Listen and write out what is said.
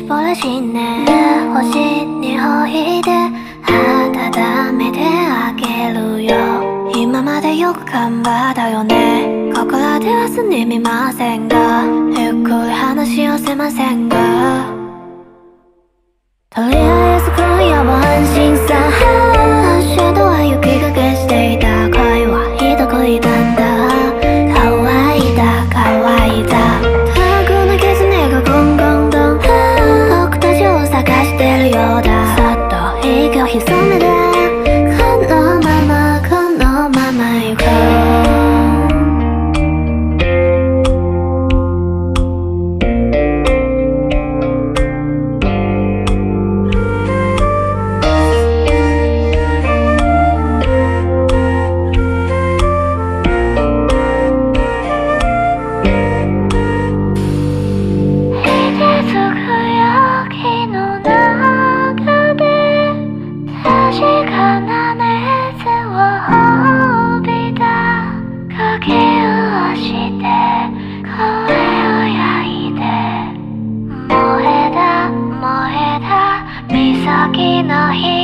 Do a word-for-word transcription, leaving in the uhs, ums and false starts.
ぼれしね星にほいで温めてあげるよ。今までよく頑張ったよね。ここらでは済んでみませんが、ゆっくり話をせませんが、とりあえず今夜は安心さ。シャドウは雪がけしていた。恋はひどく痛んだ。乾いた乾いた。遠くの狐がゴンゴンゴン。僕たちを探してるようだ。そっと息を潜めて、このままこのまま行こう。先の日